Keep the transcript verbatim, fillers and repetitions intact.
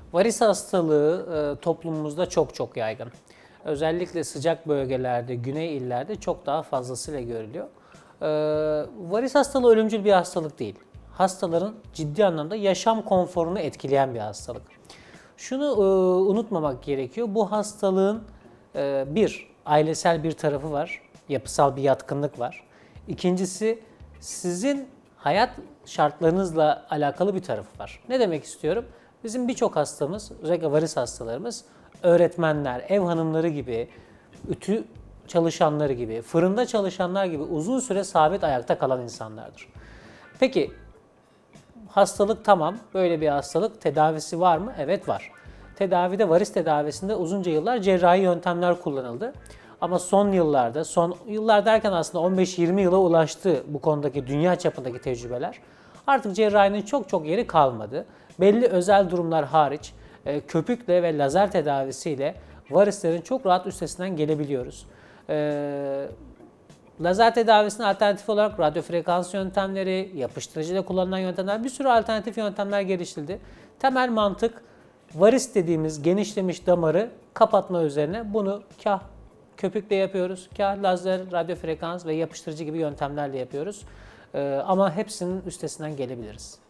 Varis hastalığı e, toplumumuzda çok çok yaygın. Özellikle sıcak bölgelerde, güney illerde çok daha fazlasıyla görülüyor. E, varis hastalığı ölümcül bir hastalık değil. Hastaların ciddi anlamda yaşam konforunu etkileyen bir hastalık. Şunu e, unutmamak gerekiyor. Bu hastalığın e, bir, ailesel bir tarafı var. Yapısal bir yatkınlık var. İkincisi, sizin hayat şartlarınızla alakalı bir tarafı var. Ne demek istiyorum? Bizim birçok hastamız, özellikle varis hastalarımız, öğretmenler, ev hanımları gibi, ütü çalışanları gibi, fırında çalışanlar gibi uzun süre sabit ayakta kalan insanlardır. Peki, hastalık tamam, böyle bir hastalık, tedavisi var mı? Evet, var. Tedavide, varis tedavisinde uzunca yıllar cerrahi yöntemler kullanıldı. Ama son yıllarda, son yıllar derken aslında on beş yirmi yıla ulaştı bu konudaki dünya çapındaki tecrübeler. Artık cerrahinin çok çok yeri kalmadı. Belli özel durumlar hariç köpükle ve lazer tedavisiyle varislerin çok rahat üstesinden gelebiliyoruz. Ee, Lazer tedavisine alternatif olarak radyo frekans yöntemleri, yapıştırıcıyla kullanılan yöntemler, bir sürü alternatif yöntemler geliştirildi. Temel mantık, varis dediğimiz genişlemiş damarı kapatma üzerine. Bunu kah köpükle yapıyoruz, kah lazer, radyo frekans ve yapıştırıcı gibi yöntemlerle yapıyoruz. Ee, ama hepsinin üstesinden gelebiliriz.